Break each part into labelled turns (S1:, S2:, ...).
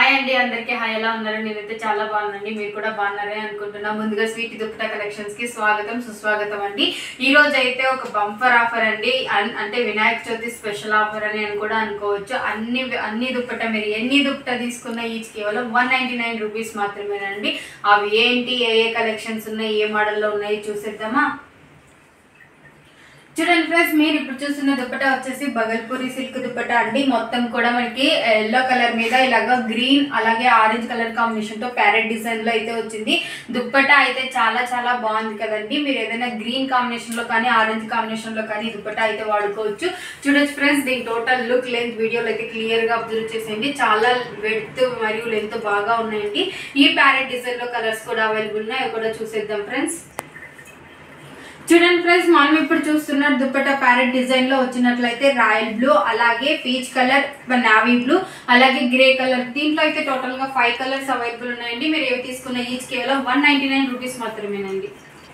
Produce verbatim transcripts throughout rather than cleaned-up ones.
S1: Hi అండి అందరికీ hi ఎలా ఉన్నారు నేనైతే చాలా బాగున్నానండి మీరు కూడా బాగున్నారని అనుకుంటున్నా ముందుగా స్వీట్ దుప్పటా కలెక్షన్స్ కి స్వాగతం సుస్వాగతం అండి ఈ రోజు అయితే ఒక బంపర్ ఆఫర్ అండి అంటే వినాయక చవితి స్పెషల్ ఆఫర్ అని అని కూడా అనుకోవచ్చు అన్ని అన్ని దుప్పటా మీరు ఎన్ని దుప్పటా తీసుకున్నా ఈచ్ కేవలం వన్ నైంటీ నైన్ రూపీస్ మాత్రమేనండి అవి ఏంటి ఏ ఏ కలెక్షన్స్ ఉన్నాయి ఏ మోడల్లో ఉన్నాయి చూసేద్దామా చూడండి ఫ్రెండ్స్ మీరు ఇప్పుడు చూస్తున్న దుప్పటా వచ్చేసి బగల్పూరి సిల్క్ దుప్పటా అండి మొత్తం కూడా మనకి ఎల్లో కలర్ మీద ఇలాగా గ్రీన్ అలాగే ఆరెంజ్ కలర్ కాంబినేషన్ తో ప్యారెట్ డిజైన్ లో అయితే వచ్చింది దుప్పటా అయితే చాలా చాలా బాగుంది కదండి మీరు ఏదైనా గ్రీన్ కాంబినేషన్ లో కానీ ఆరెంజ్ కాంబినేషన్ లో కానీ దుప్పటా అయితే వాడుకోవచ్చు చూడొచ్చు ఫ్రెండ్స్ దీని టోటల్ లుక్ లెంత్ వీడియోలో అయితే క్లియర్ గా అబ్జర్వ్ చేసేయండి చాలా వెడ్త్ మరియు లెంత్ బాగా ఉన్నాయండి ఈ ప్యారెట్ డిజైన్ లో కలర్స్ కూడా అవైలబుల్ ఉన్నాయి అవి కూడా చూసేద్దాం ఫ్రెండ్స్ చూడండి ఫ్రెండ్స్ మనం ఇప్పుడు చూస్తున్న దుప్పటా ప్యారెట్ డిజైన్ లో వచ్చినట్లయితే రాయల్ బ్లూ అలాగే పీచ్ కలర్ నావీ బ్లూ అలాగే గ్రే కలర్ దీంట్లో అయితే టోటల్ గా ఫైవ్ కలర్స్ అవైలబుల్ ఉన్నాయండి మీరు ఏవి తీసుకున్న ఈచ్ కేవలం వన్ నైంటీ నైన్ రూపీస్ మాత్రమేనండి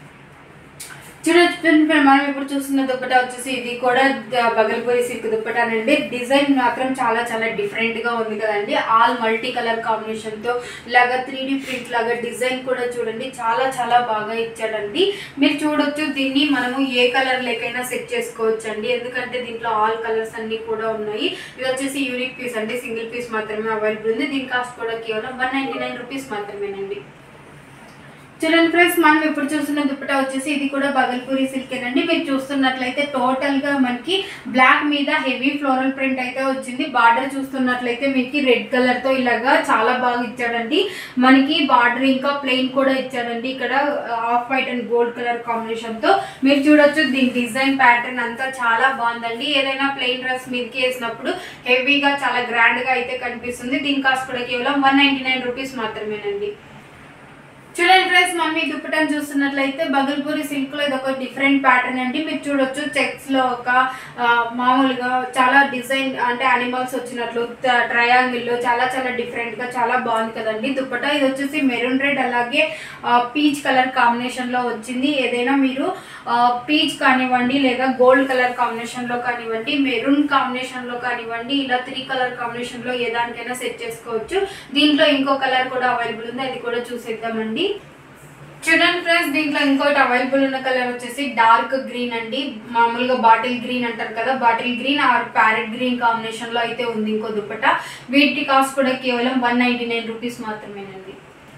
S1: చూడొచ్చు మనం ఇప్పుడు చూస్తున్న దుప్పటా వచ్చేసి ఇది కూడా బగల్పూరి సిల్క్ దుప్పటానండి డిజైన్ మాత్రం చాలా చాలా డిఫరెంట్ గా ఉంది కదండి ఆల్ మల్టీ కలర్ కాంబినేషన్ తో ఇలాగా త్రీ డి ప్రింట్ లాగా డిజైన్ కూడా చూడండి చాలా చాలా బాగా ఇచ్చాడండి మీరు చూడొచ్చు దీన్ని మనము ఏ కలర్ లేకైనా సెట్ చేసుకోవచ్చు అండి ఎందుకంటే దీంట్లో ఆల్ కలర్స్ అన్ని కూడా ఉన్నాయి ఇది వచ్చేసి యూనిక్ పీస్ అండి సింగిల్ పీస్ మాత్రమే అవైలబుల్ ఉంది దీని కాస్ట్ కూడా కేవలం వన్ నైంటీ నైన్ రూపీస్ మాత్రమేనండి చూడండి ఫ్రెండ్స్ మనం ఇప్పుడు చూస్తున్న దుప్పటా వచ్చేసి ఇది కూడా బగల్పూరి సిల్క్ అండి మీరు చూస్తున్నట్లయితే టోటల్ గా మనకి బ్లాక్ మీద హెవీ ఫ్లోరల్ ప్రింట్ అయితే వచ్చింది బార్డర్ చూస్తున్నట్లయితే మీకు రెడ్ కలర్ తో ఇలాగా చాలా బాగా ఇచ్చాడండి మనకి బార్డర్ ఇంకా ప్లెయిన్ కూడా ఇచ్చాడండి ఇక్కడ off white and gold colour combination తో మీరు చూడొచ్చు దీని డిజైన్ ప్యాటర్న్ అంతా చాలా బాగుందండి ఏదైనా ప్లెయిన్ డ్రెస్ మీదకి వేసినప్పుడు హెవీగా చాలా గ్రాండ్ గా అయితే కనిపిస్తుంది దీని కాస్ట్ కూడా కేవలం వన్ నైంటీ నైన్ రూపీస్ మాత్రమేనండి చూడండి ఫ్రెండ్స్ మనం ఈ దుప్పటాన్ని చూస్తున్నట్లయితే బగల్పూరి సిల్క్ లో ఇది ఒక డిఫరెంట్ ప్యాటర్న్ అండి మీరు చూడొచ్చు చెక్స్ లో ఒక మామూలుగా చాలా డిజైన్ అంటే అనిమల్స్ వచ్చినట్లు ట్రయాంగిల్ లో చాలా చాలా డిఫరెంట్ గా చాలా బాగుంది కదండి దుప్పటా ఇది వచ్చేసి మెరూన్ రెడ్ అలాగే పీచ్ కలర్ కాంబినేషన్ లో వచ్చింది ఏదైనా మీరు పీచ్ కానివ్వండి లేదా గోల్డ్ కలర్ కాంబినేషన్ లో కానివ్వండి మెరూన్ కాంబినేషన్ లో కానివ్వండి ఇలా త్రీ కలర్ కాంబినేషన్ లో ఏ దానికైనా సెట్ చేసుకోవచ్చు దీంట్లో ఇంకో కలర్ కూడా అవైలబుల్ ఉంది అది కూడా చూసేద్దామండి చూడండి ఫ్రెండ్స్ దీంట్లో ఇంకోటి అవైలబుల్ ఉన్న కలర్ వచ్చేసి డార్క్ గ్రీన్ అండి మామూలుగా బాటిల్ గ్రీన్ అంటారు కదా bottle green or parrot green combination లో అయితే ఉంది ఇంకో దుప్పటా వీటి కాస్ట్ కూడా కేవలం వన్ నైంటీ నైన్ రూపీస్ మాత్రమేనండి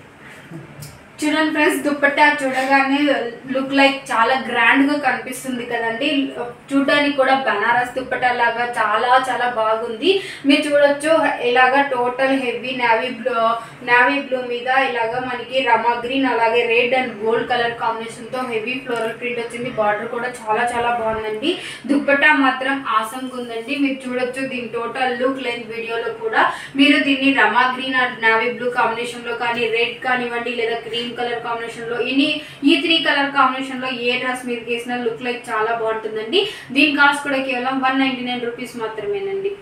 S1: చూడండి ఫ్రెండ్స్ దుప్పట్టా చూడగానే లుక్ లైక్ చాలా గ్రాండ్ గా కనిపిస్తుంది కదండి చూడడానికి కూడా బనారస్ దుప్పట్టా లాగా చాలా చాలా బాగుంది మీరు చూడొచ్చు ఇలాగా total heavy navy blue navy blue మీద ఇలాగా మనకి రమా గ్రీన్ అలాగే red and gold colour combination తో హెవీ ఫ్లోరల్ ప్రింట్ వచ్చింది బార్డర్ కూడా చాలా చాలా బాగుందండి దుప్పట్టా మాత్రం ఆసంగా ఉందండి మీరు చూడొచ్చు దీని టోటల్ లుక్ లెంత్ వీడియోలో కూడా మీరు దీన్ని Rama green and navy blue combination లో కానీ రెడ్ కానివ్వండి లేదా క్రీమ్ కలర్ కాంబినేషన్ లో ఇన్ని ఈ త్రీ కలర్ కాంబినేషన్ లో ఏ డ్రెస్ మీరు వేసిన లుక్ లైక్ చాలా బాగుంటుందండి దీని కాస్ట్ కూడా కేవలం వన్ నైంటీ నైన్ రూపీస్ మాత్రమేనండి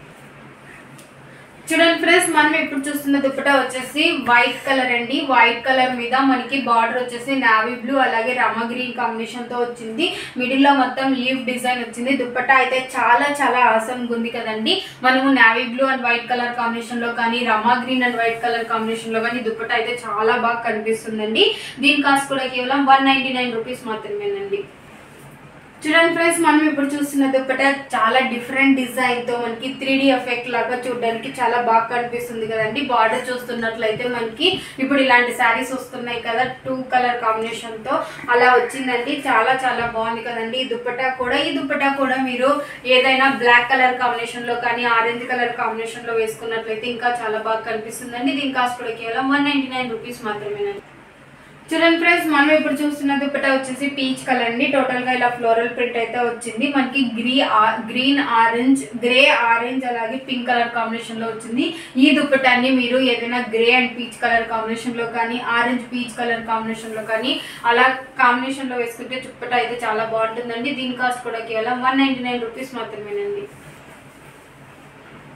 S1: చూడండి ఫ్రెండ్స్ మనం ఇప్పుడు చూస్తున్న దుప్పటా వచ్చేసి వైట్ కలర్ అండి వైట్ కలర్ మీద మనకి బార్డర్ వచ్చేసి నావీ బ్లూ అలాగే రమ గ్రీన్ కాంబినేషన్ తో వచ్చింది మిడిల్ లో మొత్తం లీవ్ డిజైన్ వచ్చింది దుప్పటా అయితే చాలా చాలా ఆసంగా ఉంది కదండి మనము navy blue and white colour combination లో కానీ Rama green and white colour combination లో కానీ దుప్పటా అయితే చాలా బాగా కనిపిస్తుందండి దీని కాస్ట్ కూడా కేవలం వన్ నైంటీ నైన్ రూపీస్ మాత్రమేనండి చూడండి ఫ్రెండ్స్ మనం ఇప్పుడు చూస్తున్న దుప్పటా చాలా డిఫరెంట్ డిజైన్ తో మనకి త్రీ డి ఎఫెక్ట్ లాగా చూడడానికి చాలా బాగా కనిపిస్తుంది కదండి బార్డర్ చూస్తున్నట్లయితే మనకి ఇప్పుడు ఇలాంటి శారీస్ వస్తున్నాయి కదా టూ కలర్ కాంబినేషన్ తో అలా వచ్చిందండి చాలా చాలా బాగుంది కదండి ఈ దుప్పటా కూడా ఈ దుప్పటా కూడా మీరు ఏదైనా బ్లాక్ కలర్ కాంబినేషన్ లో కానీ ఆరెంజ్ కలర్ కాంబినేషన్ లో వేసుకున్నట్లయితే ఇంకా చాలా బాగా కనిపిస్తుందండి దీని కాస్ట్ కూడా కేవలం వన్ నైంటీ నైన్ రూపీస్ మాత్రమేనండి చూడండి ఫ్రెండ్స్ మనం ఇప్పుడు చూస్తున్న దుప్పటా వచ్చేసి పీచ్ కలర్ అండి టోటల్ గా ఇలా ఫ్లోరల్ ప్రింట్ అయితే వచ్చింది మనకి గ్రీ గ్రీన్ ఆరెంజ్ గ్రే ఆరెంజ్ అలాగే పింక్ కలర్ కాంబినేషన్ లో వచ్చింది ఈ దుప్పటాన్ని మీరు ఏదైనా grey and peach colour combination లో కానీ ఆరెంజ్ పీచ్ కలర్ కాంబినేషన్ లో కానీ అలా కాంబినేషన్ లో వేసుకుంటే దుప్పటా అయితే చాలా బాగుంటుందండి దీని కాస్ట్ కూడా కేవలం వన్ నైంటీ నైన్ రూపీస్ మాత్రమేనండి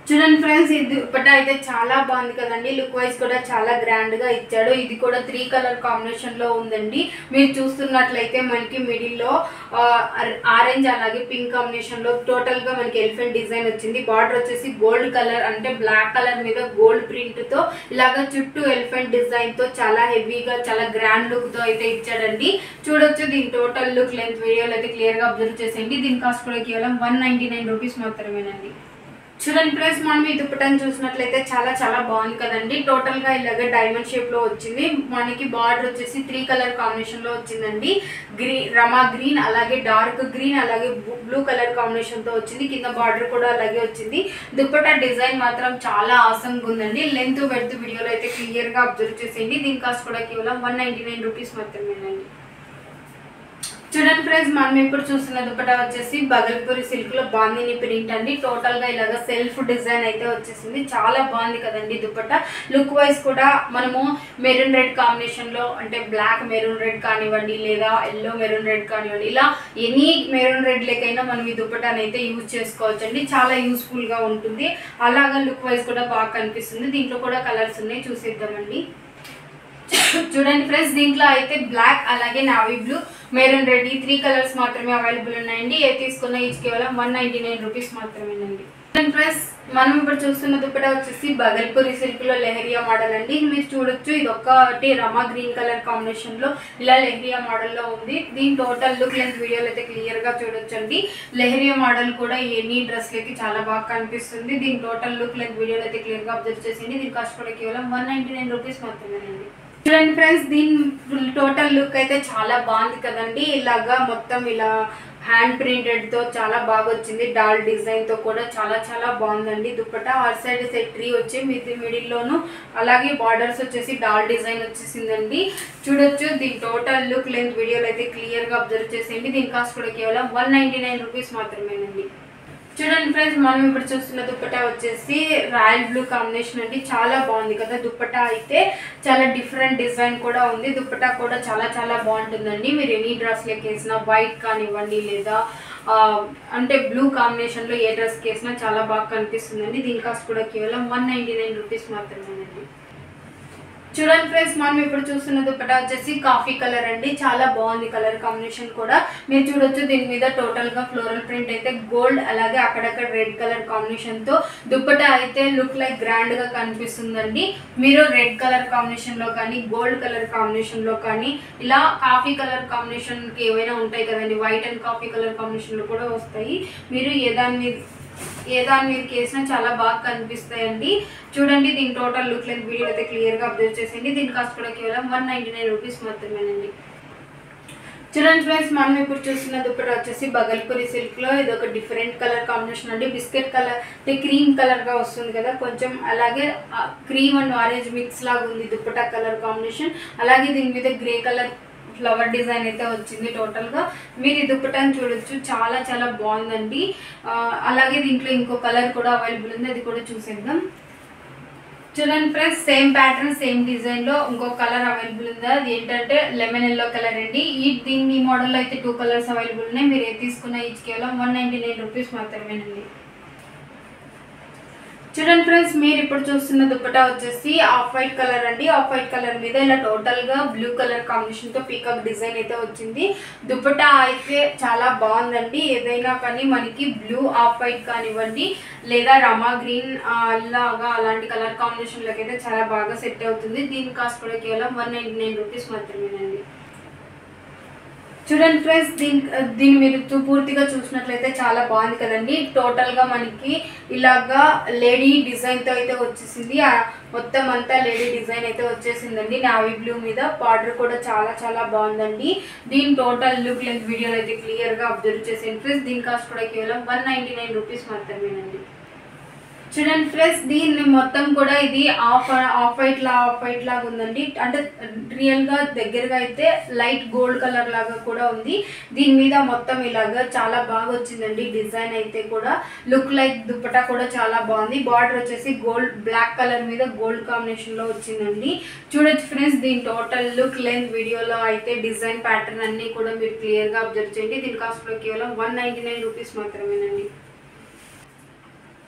S1: చూడండి ఫ్రెండ్స్, ఇది దుపట్టా అయితే చాలా బాగుంది కదండి. లుక్ వైజ్ కూడా చాలా గ్రాండ్ గా ఇచ్చాడు. ఇది కూడా త్రీ కలర్ కాంబినేషన్ లో ఉందండి. మీరు చూస్తున్నట్లయితే మనకి మిడిల్ లో ఆరెంజ్ అలాగే పింక్ కాంబినేషన్ లో టోటల్ గా మనకి ఎలిఫెంట్ డిజైన్ వచ్చింది. బార్డర్ వచ్చేసి గోల్డ్ కలర్ అంటే బ్లాక్ కలర్ మీద గోల్డ్ ప్రింట్ తో ఇలాగా చుట్టూ ఎలిఫెంట్ డిజైన్ తో చాలా హెవీగా చాలా గ్రాండ్ లుక్ తో అయితే ఇచ్చాడండి. చూడొచ్చు దీని టోటల్ లుక్ లెంత్ వీడియోలో అయితే క్లియర్ గా అబ్జర్వ్ చేసేయండి. దీని కాస్ట్ కూడా కేవలం వన్ నైన్టీ నైన్ రూపీస్ మాత్రమేనండి. చూడండి ఫ్రెండ్స్, మనం ఈ దుపట్టాను చూసినట్లయితే చాలా చాలా బాగుంది కదండి. టోటల్ గా ఇలాగ డైమండ్ షేప్ లో వచ్చింది. మనకి బార్డర్ వచ్చేసి త్రీ కలర్ కాంబినేషన్ లో వచ్చిందండి. గ్రీన్, రమా గ్రీన్, అలాగే డార్క్ గ్రీన్, అలాగే బ్లూ కలర్ కాంబినేషన్ తో వచ్చింది. కింద బార్డర్ కూడా అలాగే వచ్చింది. దుపట్టా డిజైన్ మాత్రం చాలా ఆసంగా ఉందండి. లెంత్ వెడ్త్ వీడియోలో అయితే క్లియర్ గా అబ్జర్వ్ చేసేయండి. దీని కాస్ట్ కూడా కేవలం వన్ నైన్టీ నైన్ రూపీస్ మాత్రమేనండి. చూడండి ఫ్రెండ్స్, మనం ఇప్పుడు చూస్తున్న దుపట్టా వచ్చేసి బగల్పూరి సిల్క్ లో బాందిని ప్రింట్ అండి. టోటల్ గా ఇలాగా సెల్ఫ్ డిజైన్ అయితే వచ్చేసింది. చాలా బాగుంది కదండి దుపట్టా. లుక్ వైజ్ కూడా మనము మెరూన్ రెడ్ కాంబినేషన్ లో అంటే బ్లాక్ మెరూన్ రెడ్ కానివ్వండి, లేదా ఎల్లో మెరూన్ రెడ్ కానివ్వండి, ఇలా ఎనీ మెరూన్ రెడ్ లేకైనా మనం ఈ దుపట్టాని అయితే యూజ్ చేసుకోవచ్చు అండి. చాలా యూస్ఫుల్ గా ఉంటుంది. అలాగా లుక్ వైజ్ కూడా బాగా కనిపిస్తుంది. దీంట్లో కూడా కలర్స్ ఉన్నాయి, చూసేద్దామండి. చూడండి ఫ్రెండ్స్, దీంట్లో అయితే బ్లాక్ అలాగే నావీ బ్లూ మెరూన్ రెడ్ ఈ త్రీ కలర్స్ మాత్రమే అవైలబుల్ ఉన్నాయండి. ఏ తీసుకున్న ఈచ్ కేవలం వన్ నైన్టీ నైన్ రూపీస్ మాత్రమేనండి. ఫ్రెండ్స్, మనం ఇప్పుడు చూస్తున్న దుపట్టా వచ్చేసి బగల్పూరి సిల్క్ లో లెహరియా మోడల్ అండి. మీరు చూడొచ్చు, ఇది ఒక్కటి రమా గ్రీన్ కలర్ కాంబినేషన్ లో ఇలా లెహరియా మోడల్ లో ఉంది. దీని టోటల్ లుక్ లెంత్ వీడియోలో అయితే క్లియర్ గా చూడొచ్చు అండి. లెహరియా మోడల్ కూడా ఎనీ డ్రెస్ లకి చాలా బాగా కనిపిస్తుంది. దీని టోటల్ లుక్ లెంత్ వీడియోలో అయితే క్లియర్ గా అబ్జర్వ్ చేసింది. దీని కాస్ట్ కూడా కేవలం వన్ నైన్టీ నైన్ రూపీస్ మాత్రమేనండి. చూడండి ఫ్రెండ్స్, దీని టోటల్ లుక్ అయితే చాలా బాగుంది కదండి. ఇలాగా మొత్తం ఇలా హ్యాండ్ ప్రింటెడ్ తో చాలా బాగా వచ్చింది. డాల్ డిజైన్ తో కూడా చాలా చాలా బాగుందండి దుపట్టా. ఆర్ సైడ్ సెట్ ట్రీ వచ్చి మిది మిడిల్ లోను అలాగే బార్డర్స్ వచ్చేసి డాల్ డిజైన్ వచ్చేసిందండి. చూడొచ్చు, దీని టోటల్ లుక్ లెంత్ వీడియోలో అయితే క్లియర్ గా అబ్జర్వ్ చేసేయండి. దీని కాస్ట్ కూడా కేవలం వన్ నైన్టీ నైన్ రూపీస్ మాత్రమేనండి. చూడండి ఫ్రెండ్స్, మనం ఇప్పుడు చూస్తున్న దుపట్టా వచ్చేసి రాయల్ బ్లూ కాంబినేషన్ అండి. చాలా బాగుంది కదా దుపట్టా. అయితే చాలా డిఫరెంట్ డిజైన్ కూడా ఉంది. దుపట్టా కూడా చాలా చాలా బాగుంటుందండి. మీరు ఎనీ డ్రెస్ లెక్క వేసినా వైట్ కానివ్వండి, లేదా అంటే బ్లూ కాంబినేషన్ లో ఏ డ్రెస్ వేసినా చాలా బాగా కనిపిస్తుందండి. దీని కాస్ట్ కూడా కేవలం వన్ నైన్టీ నైన్ రూపీస్ మాత్రమేనండి. చూడండి ఫ్రెండ్స్, మనం ఇప్పుడు చూస్తున్న దుపట్టా వచ్చేసి కాఫీ కలర్ అండి. చాలా బాగుంది కలర్ కాంబినేషన్ కూడా. మీరు చూడొచ్చు, దీని మీద టోటల్ గా ఫ్లోరల్ ప్రింట్ అయితే గోల్డ్ అలాగే అక్కడక్కడ రెడ్ కలర్ కాంబినేషన్ తో దుపట్టా అయితే లుక్ లైక్ గ్రాండ్ గా కనిపిస్తుందండి. మీరు రెడ్ కలర్ కాంబినేషన్ లో కానీ, గోల్డ్ కలర్ కాంబినేషన్ లో కానీ, ఇలా కాఫీ కలర్ కాంబినేషన్ కి ఏవైనా ఉంటాయి కదండి, white and coffee colour combination లో కూడా వస్తాయి. మీరు ఏ దాని మీద ఏ దాని మీద వేసినా చాలా బాగా కనిపిస్తాయండి. చూడండి, దీని టోటల్ లుక్ లెంత్ వీడియో అయితే క్లియర్ గా అబ్జర్వ్ చేసేయండి. దీని కాస్ట్ కూడా కేవలం వన్ నైన్టీ నైన్ రూపీస్ మాత్రమేనండి. చూడండి ఫ్రెండ్స్, మనం ఇప్పుడు చూస్తున్న దుపట్టా వచ్చేసి బగల్పూరి సిల్క్ లో ఇది ఒక డిఫరెంట్ కలర్ కాంబినేషన్ అండి. బిస్కెట్ కలర్ అంటే క్రీమ్ కలర్ గా వస్తుంది కదా కొంచెం, అలాగే క్రీమ్ అండ్ ఆరెంజ్ మిక్స్ లాగా ఉంది దుపట్టా కలర్ కాంబినేషన్. అలాగే దీని మీద గ్రే కలర్ ఫ్లవర్ డిజైన్ అయితే వచ్చింది. టోటల్ గా మీరు ఈ దుపట్టాని చూడొచ్చు, చాలా చాలా బాగుందండి. అలాగే దీంట్లో ఇంకో కలర్ కూడా అవైలబుల్ ఉంది, అది కూడా చూసేద్దాం. చూడండి friends, same pattern same design లో ఇంకో కలర్ అవైలబుల్ ఉంది. అది ఏంటంటే లెమన్ ఎల్లో కలర్ అండి. ఈ దీని మోడల్లో అయితే టూ కలర్స్ అవైలబుల్ ఉన్నాయి. మీరు ఏది తీసుకున్న ఈచ్ కేవలం వన్ నైన్టీ నైన్ రూపీస్ మాత్రమేనండి. చూడండి ఫ్రెండ్స్, మీరు ఇప్పుడు చూస్తున్న దుపట్టా వచ్చేసి ఆఫ్ వైట్ కలర్ అండి. ఆఫ్ వైట్ కలర్ మీద ఇలా టోటల్ గా బ్లూ కలర్ కాంబినేషన్ తో పీకాక్ డిజైన్ అయితే వచ్చింది. దుపట్టా అయితే చాలా బాగుందండి. ఏదైనా కానీ మనకి బ్లూ ఆఫ్ వైట్ కానివ్వండి, లేదా రమా గ్రీన్ లాగా అలాంటి కలర్ కాంబినేషన్ లకి అయితే చాలా బాగా సెట్ అవుతుంది. దీని కాస్ట్ కూడా కేవలం వన్ నైన్టీ నైన్ రూపీస్ మాత్రమేనండి. చూడండి ఫ్రెండ్స్, దీని దీన్ని మీరు పూర్తిగా చూసినట్లయితే చాలా బాగుంది కదండి. టోటల్ గా మనకి ఇలాగా లేడీ డిజైన్ తో అయితే వచ్చేసింది. మొత్తం అంతా లేడీ డిజైన్ అయితే వచ్చేసిందండి. నావీ బ్లూ మీద బార్డర్ కూడా చాలా చాలా బాగుందండి. దీని టోటల్ లుక్ లెంత్ వీడియోలో అయితే క్లియర్ గా అబ్జర్వ్ చేసేయండి ఫ్రెండ్స్. దీని కాస్ట్ కూడా కేవలం వన్ నైన్టీ నైన్ రూపీస్ మాత్రమేనండి. చూడండి ఫ్రెండ్స్, దీన్ని మొత్తం కూడా ఇది ఆఫ్ ఆఫ్ వైట్ లా ఆఫ్ వైట్ లాగా ఉందండి. అంటే రియల్ గా దగ్గరగా అయితే లైట్ గోల్డ్ కలర్ లాగా కూడా ఉంది. దీని మీద మొత్తం ఇలాగా చాలా బాగా వచ్చిందండి డిజైన్ అయితే కూడా. లుక్ లైక్ దుపట్టా కూడా చాలా బాగుంది. బార్డర్ వచ్చేసి గోల్డ్ బ్లాక్ కలర్ మీద గోల్డ్ కాంబినేషన్ లో వచ్చిందండి. చూడొచ్చు ఫ్రెండ్స్, దీని టోటల్ లుక్ లెంత్ వీడియోలో అయితే డిజైన్ ప్యాటర్న్ అన్ని కూడా మీరు క్లియర్ గా అబ్జర్వ్ చేయండి. దీని కాస్ట్ కేవలం వన్ నైన్టీ నైన్ రూపీస్ మాత్రమేనండి.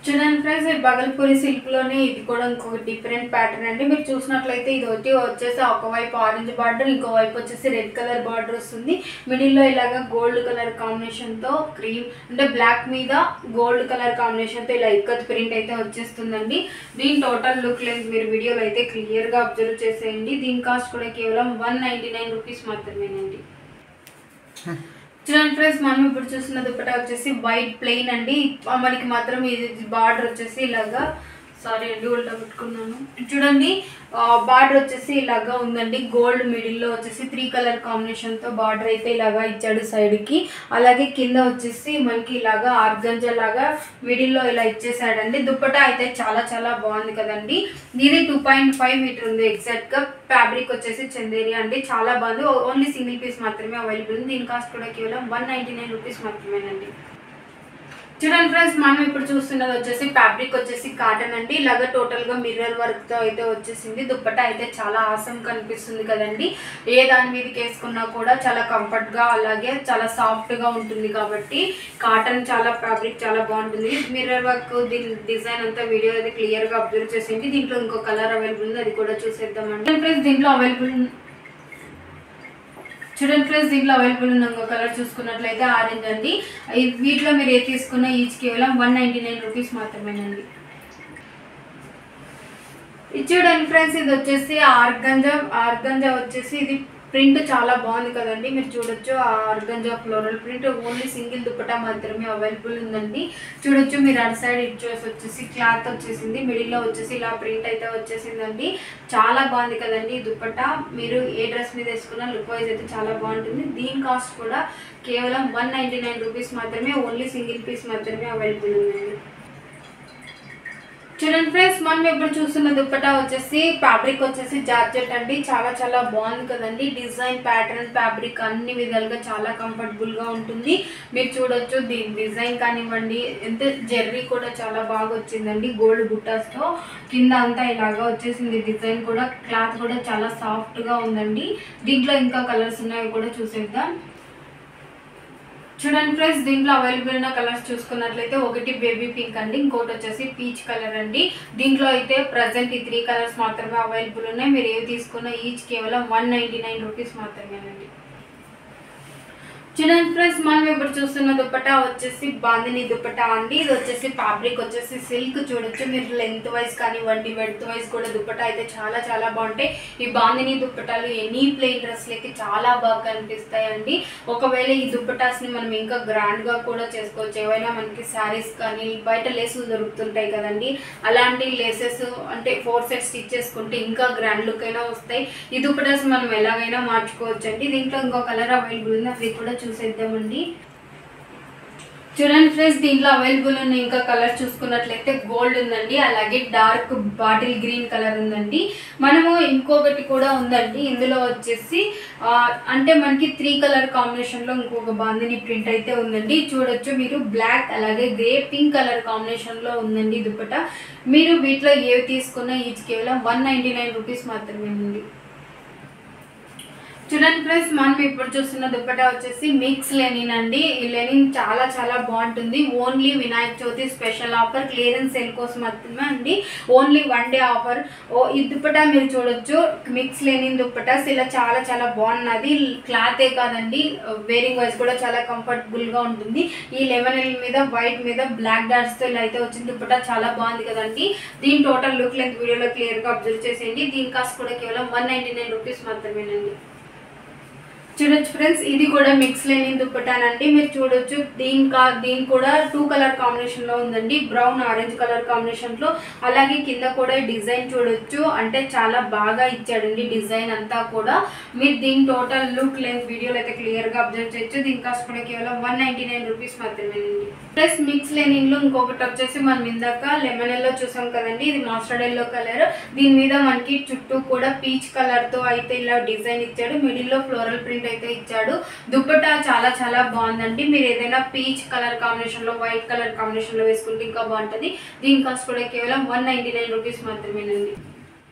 S1: చూడండి ఫ్రెండ్స్, ఈ బగల్పూరి సిల్క్ లోనే ఇది కూడా ఇంకొక డిఫరెంట్ ప్యాటర్న్ అండి. మీరు చూసినట్లయితే ఇది ఒకటి వచ్చేసి ఒకవైపు ఆరెంజ్ బార్డర్, ఇంకో వైపు వచ్చేసి రెడ్ కలర్ బార్డర్ వస్తుంది. మిడిల్ లో ఇలాగా గోల్డ్ కలర్ కాంబినేషన్ తో క్రీమ్ అంటే బ్లాక్ మీద గోల్డ్ కలర్ కాంబినేషన్ తో ఇలా ఇక్కత్ ప్రింట్ అయితే వచ్చేస్తుందండి. దీని టోటల్ లుక్ లెంత్ మీరు వీడియోలో అయితే క్లియర్ గా అబ్జర్వ్ చేసేయండి. దీని కాస్ట్ కూడా కేవలం వన్ నైన్టీ నైన్ రూపీస్ మాత్రమేనండి. చూడండి ఫ్రెండ్స్, మనం ఇప్పుడు చూస్తున్న దుపట్టా వచ్చేసి వైట్ ప్లెయిన్ అండి. మనకి మాత్రం ఇది బార్డర్ వచ్చేసి ఇలాగా సారీ అండి ఉల్టా పెట్టుకున్నాను. చూడండి బార్డర్ వచ్చేసి ఇలాగా ఉందండి. గోల్డ్ మిడిల్ లో వచ్చేసి త్రీ కలర్ కాంబినేషన్ తో బార్డర్ అయితే ఇలాగా ఇచ్చాడు సైడ్ కి. అలాగే కింద వచ్చేసి మనకి ఇలాగా ఆర్గంజా లాగా మిడిల్ లో ఇలా ఇచ్చేసాడండి. దుపట్టా అయితే చాలా చాలా బాగుంది కదండి. ఇది టూ పాయింట్ ఫైవ్ మీటర్ ఉంది ఎగ్జాక్ట్ గా. ఫ్యాబ్రిక్ వచ్చేసి చందేరి అండి, చాలా బాగుంది. ఓన్లీ సింగిల్ పీస్ మాత్రమే అవైలబుల్ ఉంది. దీని కాస్ట్ కూడా కేవలం వన్ నైన్టీ నైన్ రూపీస్ మాత్రమేనండి. చూడండి ఫ్రెండ్స్, మనం ఇప్పుడు చూస్తున్నది వచ్చేసి ఫ్యాబ్రిక్ వచ్చేసి కాటన్ అండి. ఇలాగా టోటల్ గా మిర్రర్ వర్క్ తో అయితే వచ్చేసింది. దుపట్టా అయితే చాలా ఆసమ్ కనిపిస్తుంది కదండి. ఏ దాని మీదకి వేసుకున్నా కూడా చాలా కంఫర్ట్ గా అలాగే చాలా సాఫ్ట్ గా ఉంటుంది కాబట్టి కాటన్ చాలా ఫ్యాబ్రిక్ చాలా బాగుంటుంది. మిర్రర్ వర్క్ దీని డిజైన్ అంతా వీడియో అయితే క్లియర్ గా అబ్జర్వ్ చేసేయండి. దీంట్లో ఇంకో కలర్ అవైలబుల్ ఉంది, అది కూడా చూసేద్దామండి. ఫ్రెండ్స్, దీంట్లో అవైలబుల్ చూడండి ఫ్రెండ్స్, దీంట్లో అవైలబుల్ ఉన్న ఇంకో కలర్ చూసుకున్నట్లయితే ఆరెంజ్ అండి. వీటిలో మీరు ఏ తీసుకున్నా ఈచ్ కేవలం వన్ నైన్టీ నైన్ రూపీస్ మాత్రమేనండి. ఇది చూడండి ఫ్రెండ్స్, ఇది వచ్చేసి ఆర్గంజా ఆర్గంజా వచ్చేసి ఇది ప్రింట్ చాలా బాగుంది కదండి. మీరు చూడొచ్చు organza floral print. Only single dupatta మాత్రమే అవైలబుల్ ఉందండి. చూడొచ్చు మీరు అటు సైడ్ ఇచ్చేసి వచ్చేసి క్లాత్ వచ్చేసింది. మిడిల్ లో వచ్చేసి ఇలా ప్రింట్ అయితే వచ్చేసిందండి. చాలా బాగుంది కదండి ఈ దుపట్టా. మీరు ఏ డ్రెస్ మీద వేసుకున్నా లుక్ వైజ్ అయితే చాలా బాగుంటుంది. దీని కాస్ట్ కూడా కేవలం వన్ నైన్టీ నైన్ రూపీస్ మాత్రమే. ఓన్లీ సింగిల్ పీస్ మాత్రమే అవైలబుల్ ఉందండి. చూడండి ఫ్రెండ్స్, మనం ఇప్పుడు చూస్తున్న దుపట్టా వచ్చేసి ఫ్యాబ్రిక్ వచ్చేసి జార్జెట్ అండి. చాలా చాలా బాగుంది కదండి. డిజైన్ ప్యాటర్న్ ఫ్యాబ్రిక్ అన్ని విధాలుగా చాలా కంఫర్టబుల్ గా ఉంటుంది. మీరు చూడొచ్చు దీని డిజైన్ కానివ్వండి, ఎంత జెర్రీ కూడా చాలా బాగా వచ్చిందండి. గోల్డ్ బుట్టాస్ తో కింద అంతా ఇలాగా వచ్చేసింది. డిజైన్ కూడా క్లాత్ కూడా చాలా సాఫ్ట్ గా ఉందండి. దీంట్లో ఇంకా కలర్స్ ఉన్నాయి కూడా చూసేద్దాం. చూడండి ఫ్రెండ్స్, దీంట్లో అవైలబుల్ ఉన్న కలర్స్ చూసుకున్నట్లయితే ఒకటి బేబీ పింక్ అండి, ఇంకోటి వచ్చేసి పీచ్ కలర్ అండి. దీంట్లో అయితే ప్రజెంట్ ఈ త్రీ కలర్స్ మాత్రమే అవైలబుల్ ఉన్నాయి. మీరు ఏవి తీసుకున్నా ఈచ్ కేవలం వన్ నైన్టీ నైన్ రూపీస్ మాత్రమేనండి. చూడండి ఫ్రెండ్స్, మనం ఇప్పుడు చూస్తున్న దుపట్టా వచ్చేసి బాందిని దుపట్టా అండి. ఇది వచ్చేసి ఫ్యాబ్రిక్ వచ్చేసి సిల్క్. చూడొచ్చు మీరు లెంత్ వైజ్ కానివ్వండి వెడ్త్ వైజ్ కూడా దుపట్టా అయితే చాలా చాలా బాగుంటాయి. ఈ బాందిని దుపట్టాలు ఎనీ ప్లెయిన్ డ్రెస్లకి చాలా బాగా కనిపిస్తాయండి. ఒకవేళ ఈ దుపట్టాస్ ని మనం ఇంకా గ్రాండ్ గా కూడా చేసుకోవచ్చు. ఏవైనా మనకి శారీస్ కానీ బయట లేసులు దొరుకుతుంటాయి కదండి, అలాంటి లేసెస్ అంటే ఫోర్ సెట్ స్టిచ్ చేసుకుంటే ఇంకా గ్రాండ్ లుక్ అయినా వస్తాయి. ఈ దుపట్టాస్ మనం ఎలాగైనా మార్చుకోవచ్చు అండి. దీంట్లో ఇంకో కలర్ అవైలబుల్ ఉంది, అది కూడా చూసేద్దామండి. చూడండి ఫ్రెండ్స్, దీంట్లో అవైలబుల్ ఉన్న ఇంకా కలర్ చూసుకున్నట్లయితే గోల్డ్ ఉందండి, అలాగే డార్క్ బాటిల్ గ్రీన్ కలర్ ఉందండి. మనము ఇంకొకటి కూడా ఉందండి. ఇందులో వచ్చేసి అంటే మనకి త్రీ కలర్ కాంబినేషన్ లో ఇంకొక బాందిని ప్రింట్ అయితే ఉందండి. చూడొచ్చు మీరు బ్లాక్ అలాగే గ్రే పింక్ కలర్ కాంబినేషన్ లో ఉందండి దుపట్టా. మీరు వీటిలో ఏవి తీసుకున్నా ఈచ్ కేవలం వన్ నైన్టీ నైన్ రూపీస్ మాత్రమే ఉంది. చూడండి ఫ్రెండ్స్, మనం ఇప్పుడు చూస్తున్న దుపట్టా వచ్చేసి మిక్స్ లెనిన్ అండి. ఈ లెనిన్ చాలా చాలా బాగుంటుంది. Only Vinayaka Chavithi special offer, clearance sale కోసం మాత్రమే అండి. Only one day offer. ఓ ఈ దుపట్టా మీరు చూడొచ్చు మిక్స్ లెనిన్ దుపట్టాస్ ఇలా చాలా చాలా బాగున్నది. క్లాతే కాదండి, వేరింగ్ వైజ్ కూడా చాలా కంఫర్టబుల్ గా ఉంటుంది. ఈ లెమన్ ఎల్ మీద వైట్ మీద బ్లాక్ డాట్స్ తో ఇలా అయితే వచ్చింది. దుపట్టా చాలా బాగుంది కదండి. దీని టోటల్ లుక్ లెంత్ వీడియోలో క్లియర్ గా అబ్జర్వ్ చేసేయండి. దీని కాస్ట్ కూడా కేవలం వన్ నైన్టీ నైన్ రూపీస్ మాత్రమేనండి. చూడొచ్చు ఫ్రెండ్స్, ఇది కూడా మిక్స్ లెనిన్ దుపట్టానండి. మీరు చూడొచ్చు దీని కా దీని కూడా టూ కలర్ కాంబినేషన్ లో ఉందండి, బ్రౌన్ ఆరెంజ్ కలర్ కాంబినేషన్ లో. అలాగే కింద కూడా డిజైన్ చూడొచ్చు, అంటే చాలా బాగా ఇచ్చాడండి డిజైన్ అంతా కూడా. మీరు దీని టోటల్ లుక్ లెంత్ వీడియోలో అయితే క్లియర్ గా అబ్జర్వ్ చేయొచ్చు. దీని కాస్ట్ కూడా కేవలం వన్ నైన్టీ నైన్ రూపీస్ మాత్రమేనండి. ప్లస్ మిక్స్ లెనిన్ లో ఇంకొకటి వచ్చేసి మనం ఇందాక లెమన్ ఎల్లో చూసాం కదండి, ఇది మాస్టర్డ్ ఎల్లో కలర్. దీని మీద మనకి చుట్టూ కూడా పీచ్ కలర్ తో అయితే ఇలా డిజైన్ ఇచ్చాడు. మిడిల్ లో ఫ్లోరల్ ప్రింట్ అయితే ఇచ్చాడు. దుపట్టా చాలా చాలా బాగుందండి. మీరు ఏదైనా పీచ్ కలర్ కాంబినేషన్ లో వైట్ కలర్ కాంబినేషన్ లో వేసుకుంటే ఇంకా బాగుంటుంది. దీని కాస్ట్ కూడా కేవలం వన్ నైన్టీ నైన్ రూపీస్ మాత్రమేనండి.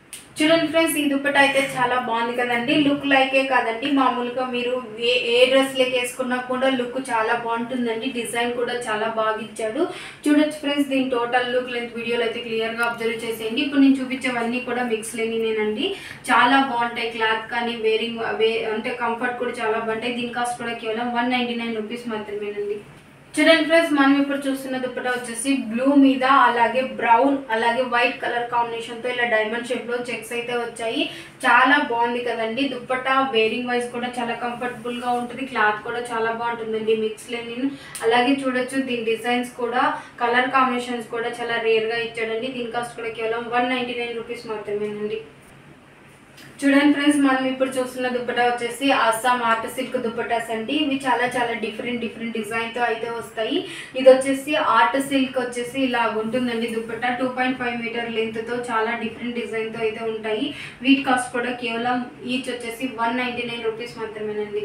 S1: చూడండి ఫ్రెండ్స్, ఈ దుప్పట అయితే చాలా బాగుంది కదండి. లుక్ లైకే కాదండి, మామూలుగా మీరు ఏ ఏ డ్రెస్లకి వేసుకున్నా కూడా లుక్ చాలా బాగుంటుందండి. డిజైన్ కూడా చాలా బాగా ఇచ్చాడు. చూడొచ్చు ఫ్రెండ్స్, దీని టోటల్ లుక్ లెంత్ వీడియోలో అయితే క్లియర్గా అబ్జర్వ్ చేసేయండి. ఇప్పుడు నేను చూపించేవన్నీ కూడా మిక్స్ లేనినేనండి. చాలా బాగుంటాయి, క్లాత్ కానీ వేరింగ్ వే అంటే కంఫర్ట్ కూడా చాలా బాగుంటాయి. దీని కాస్ట్ కూడా కేవలం వన్ నైంటీ నైన్ రూపీస్ మాత్రమేనండి. చూడండి ఫ్రెండ్స్, మనం ఇప్పుడు చూస్తున్న దుప్పట వచ్చేసి బ్లూ మీద అలాగే బ్రౌన్ అలాగే వైట్ కలర్ కాంబినేషన్ తో ఇలా డైమండ్ షేప్ లో చెక్స్ అయితే వచ్చాయి. చాలా బాగుంది కదండి. దుప్పట వేరింగ్ వైజ్ కూడా చాలా కంఫర్టబుల్ గా ఉంటుంది. క్లాత్ కూడా చాలా బాగుంటుందండి, మిక్స్ లేని. అలాగే చూడొచ్చు, దీని డిజైన్స్ కూడా కలర్ కాంబినేషన్స్ కూడా చాలా రేర్ గా ఇచ్చాడండి. దీని కాస్ట్ కూడా కేవలం వన్ నైంటీ నైన్ రూపీస్ మాత్రమేనండి. చూడండి ఫ్రెండ్స్, మనం ఇప్పుడు చూస్తున్న దుప్పటా వచ్చేసి అస్సాం ఆర్ట్ సిల్క్ దుప్పటాస్ అండి. ఇవి చాలా చాలా డిఫరెంట్ డిఫరెంట్ డిజైన్ తో అయితే వస్తాయి. ఇది వచ్చేసి ఆర్ట్ సిల్క్ వచ్చేసి ఇలా ఉంటుందండి. Dupatta two point five metre length తో చాలా డిఫరెంట్ డిజైన్ తో అయితే ఉంటాయి. వీటి కాస్ట్ కూడా కేవలం ఈచ్ వచ్చేసి వన్ నైంటీ నైన్ రూపీస్ మాత్రమేనండి.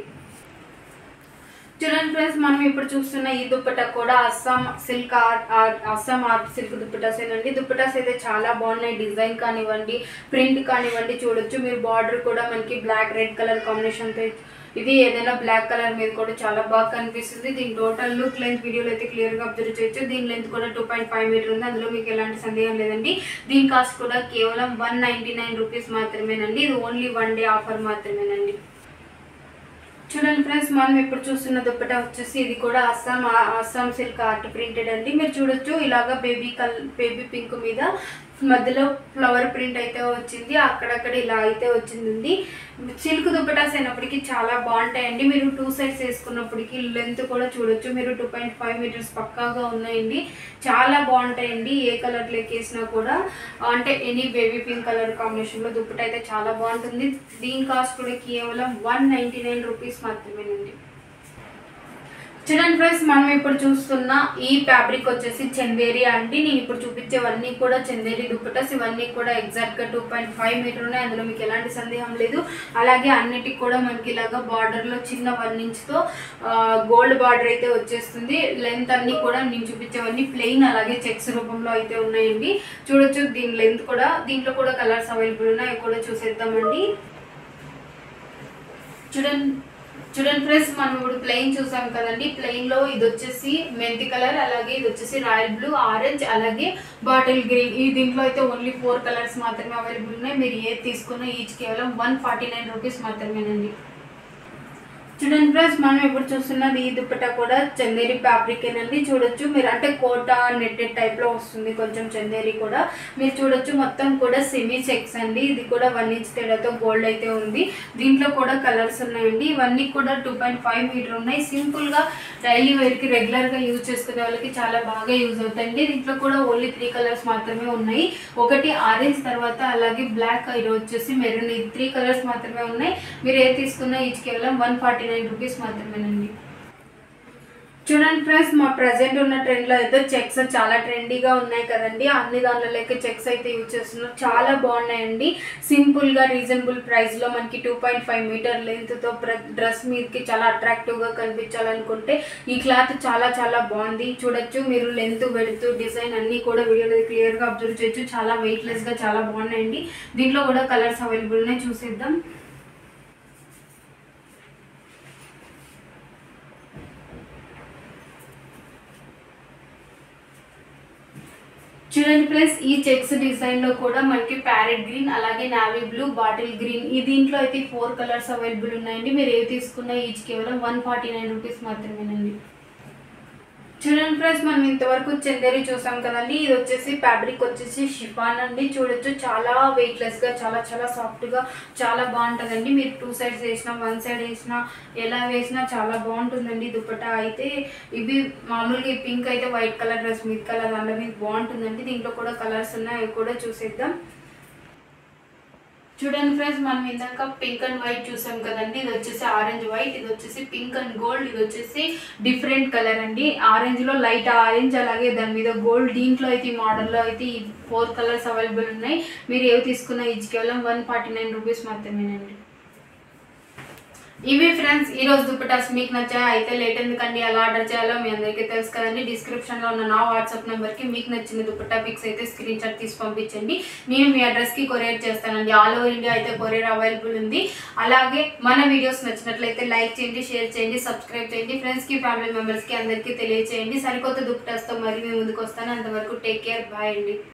S1: చూడండి ఫ్రెండ్స్, మనం ఇప్పుడు చూస్తున్న ఈ దుప్పటా కూడా Assam silk art Assam art silk dupattas ఏనండి. దుప్పటాస్ అయితే చాలా బాగున్నాయి. డిజైన్ కానివ్వండి, ప్రింట్ కానివ్వండి, చూడొచ్చు మీరు. బార్డర్ కూడా మనకి బ్లాక్ రెడ్ కలర్ కాంబినేషన్ తో, ఇది ఏదైనా బ్లాక్ కలర్ మీద కూడా చాలా బాగా కనిపిస్తుంది. దీని టోటల్ లుక్ లెంత్ వీడియోలో అయితే క్లియర్ గా అబ్జర్వ్ చేయొచ్చు. దీని లెంత్ కూడా టూ పాయింట్ ఫైవ్ మీటర్ ఉంది. అందులో మీకు ఎలాంటి సందేహం లేదండి. దీని కాస్ట్ కూడా కేవలం వన్ నైంటీ నైన్ రూపీస్ మాత్రమేనండి. ఇది ఓన్లీ వన్ డే ఆఫర్ మాత్రమేనండి. చూడండి ఫ్రెండ్స్, మనం ఇప్పుడు చూస్తున్న దుప్పటా వచ్చేసి ఇది కూడా Assam Assam silk art printed అండి. మీరు చూడొచ్చు, ఇలాగా బేబీ కల్ బేబీ పింక్ మీద మధ్యలో ఫ్లవర్ ప్రింట్ అయితే వచ్చింది. అక్కడక్కడ ఇలా అయితే వచ్చింది. సిల్క్ దుప్పటాస్ అయినప్పటికీ చాలా బాగుంటాయండి. మీరు టూ సైడ్స్ వేసుకున్నప్పటికీ లెంత్ కూడా చూడొచ్చు మీరు. టూ పాయింట్ ఫైవ్ మీటర్స్ పక్కాగా ఉన్నాయండి. చాలా బాగుంటాయండి. ఏ కలర్ లెక్క వేసినా కూడా, అంటే any baby pink colour combination లో దుప్పట అయితే చాలా బాగుంటుంది. దీని కాస్ట్ కూడా కేవలం వన్ నైంటీ నైన్ రూపీస్ మాత్రమేనండి. చూడండి ఫ్రెండ్స్, మనం ఇప్పుడు చూస్తున్న ఈ ఫ్యాబ్రిక్ వచ్చేసి చందేరి అండి. నేను ఇప్పుడు చూపించేవన్నీ కూడా చందేరి దుప్పటాస్. ఇవన్నీ కూడా ఎగ్జాక్ట్ గా టూ పాయింట్ ఫైవ్ మీటర్ ఉన్నాయి. అందులో మీకు ఎలాంటి సందేహం లేదు. అలాగే అన్నిటికి కూడా మనకి ఇలాగా బార్డర్ లో చిన్న వన్ ఇంచ్ తో గోల్డ్ బార్డర్ అయితే వచ్చేస్తుంది. లెంత్ అన్ని కూడా నేను చూపించేవన్నీ ప్లెయిన్ అలాగే చెక్స్ రూపంలో అయితే ఉన్నాయండి. చూడొచ్చు, దీని లెంత్ కూడా, దీంట్లో కూడా కలర్స్ అవైలబుల్ ఉన్నాయి, అవి కూడా చూసేద్దామండి. చూడండి చూడండి ఫ్రెండ్స్, మనం ఇప్పుడు ప్లెయిన్ చూసాం కదండి. ప్లెయిన్ లో ఇది వచ్చేసి మెంతి కలర్, అలాగే ఇది వచ్చేసి రాయల్ బ్లూ, ఆరెంజ్, అలాగే బాటిల్ గ్రీన్. ఈ దీంట్లో అయితే ఓన్లీ ఫోర్ కలర్స్ మాత్రమే అవైలబుల్ ఉన్నాయి. మీరు ఏది తీసుకున్నా ఈచ్ కేవలం వన్ ఫార్టీ నైన్ రూపీస్ మాత్రమేనండి. చూడండి ఫ్రెండ్స్, మనం ఇప్పుడు చూస్తున్నది ఈ దుప్పటా కూడా చందేరి ఫ్యాబ్రిక్ ఏనండి. చూడొచ్చు మీరు, అంటే కోటా నెట్టెడ్ టైప్ లో వస్తుంది కొంచెం చందేరి కూడా. మీరు చూడొచ్చు, మొత్తం కూడా సెమీ చెక్స్ అండి. ఇది కూడా వన్ ఇంచ్ తేడాతో గోల్డ్ అయితే ఉంది. దీంట్లో కూడా కలర్స్ ఉన్నాయండి. ఇవన్నీ కూడా టూ పాయింట్ ఫైవ్ మీటర్ ఉన్నాయి. సింపుల్ గా డైలీ వేర్ కి రెగ్యులర్ గా యూజ్ చేసుకునే వాళ్ళకి చాలా బాగా యూజ్ అవుతాయండి. దీంట్లో కూడా ఓన్లీ త్రీ కలర్స్ మాత్రమే ఉన్నాయి. ఒకటి ఆరెంజ్, తర్వాత అలాగే బ్లాక్, ఇది వచ్చేసి మెరూన్. ఇది త్రీ కలర్స్ మాత్రమే ఉన్నాయి. మీరు ఏది తీసుకున్నా ఈచ్ కేవలం వన్ ఫార్టీ నైన్ రూపీస్ మాత్రమేనండి. చూడండి ఫ్రెండ్స్, మా ప్రజెంట్ ఉన్న ట్రెండ్ లో అయితే చెక్స్ చాలా ట్రెండీగా ఉన్నాయి కదండి. అన్ని దానిలోకి చెక్స్ అయితే యూజ్ చేస్తున్నారు. చాలా బాగున్నాయండి. సింపుల్ గా రీజనబుల్ ప్రైస్ లో మనకి two point five metre length తో డ్రెస్ మీదకి చాలా అట్రాక్టివ్ గా కనిపించాలనుకుంటే ఈ క్లాత్ చాలా చాలా బాగుంది. చూడొచ్చు మీరు, లెంత్ వెడుతూ డిజైన్ అన్ని కూడా వీడియోలో క్లియర్ గా అబ్జర్వ్ చేయొచ్చు. చాలా వెయిట్ లెస్ గా చాలా బాగున్నాయండి. దీంట్లో కూడా కలర్స్ అవైలబుల్ ఉన్నాయి, చూసేద్దాం. చూడండి ఫ్రెండ్స్, ఈ చెక్స్ డిజైన్ లో కూడా మనకి ప్యారెట్ గ్రీన్, అలాగే నావీ బ్లూ, బాటిల్ గ్రీన్, ఈ దీంట్లో అయితే ఫోర్ కలర్స్ అవైలబుల్ ఉన్నాయండి. మీరు ఏవి తీసుకున్నా ఈచ్ కేవలం వన్ ఫార్టీ నైన్ రూపీస్ మాత్రమేనండి. చూడండి ఫ్రెండ్స్, మనం ఇంతవరకు చందేరి చూసాం కదండి. ఇది వచ్చేసి ఫ్యాబ్రిక్ వచ్చేసి షిఫాన్ అండి. చూడొచ్చు, చాలా వెయిట్ లెస్ గా చాలా చాలా సాఫ్ట్ గా చాలా బాగుంటుందండి. మీరు టూ సైడ్స్ వేసినా, వన్ సైడ్ వేసినా, ఎలా వేసినా చాలా బాగుంటుందండి. దుపట్టా అయితే ఇవి మామూలుగా పింక్ అయితే వైట్ కలర్ డ్రెస్ మీద కలర్ దాంట్లో మీద బాగుంటుందండి. దీంట్లో కూడా కలర్స్ ఉన్నాయి, అవి కూడా చూసేద్దాం. చూడండి ఫ్రెండ్స్, మనం ఇందాక పింక్ అండ్ వైట్ చూసాం కదండి. ఇది వచ్చేసి ఆరెంజ్ వైట్, ఇది వచ్చేసి పింక్ అండ్ గోల్డ్, ఇది వచ్చేసి డిఫరెంట్ కలర్ అండి. ఆరెంజ్ లో లైట్ ఆరెంజ్, అలాగే దాని మీద గోల్డ్. దీంట్లో అయితే ఈ మోడల్లో అయితే ఈ ఫోర్ కలర్స్ అవైలబుల్ ఉన్నాయి. మీరు ఏవి తీసుకున్నా ఈచ్ కేవలం వన్ ఫార్టీ నైన్ రూపీస్ మాత్రమేనండి. ఇవి ఫ్రెండ్స్ ఈ రోజు దుప్పటాస్ మీకు నచ్చాయి అయితే లేట్ ఎందుకండి ఎలా ఆర్డర్ చేయాలో మీ అందరికీ తెలుసు కదండి. డిస్క్రిప్షన్లో ఉన్న నా వాట్సాప్ నెంబర్కి మీకు నచ్చిన దుప్పటా పిక్స్ అయితే స్క్రీన్ షాట్ తీసి పంపించండి. నేను మీ అడ్రస్కి కొరియర్ చేస్తానండి. ఆల్ ఓవర్ ఇండియా అయితే కొరియర్ అవైలబుల్ ఉంది. అలాగే మన వీడియోస్ నచ్చినట్లయితే లైక్ చేయండి, షేర్ చేయండి, సబ్స్క్రైబ్ చేయండి. ఫ్రెండ్స్కి, ఫ్యామిలీ మెంబర్స్కి అందరికీ తెలియజేయండి. సరికొత్త దుప్పటాస్తో మరి మీ ముందుకు వస్తాను. అంతవరకు టేక్ కేర్, బాయ్ అండి.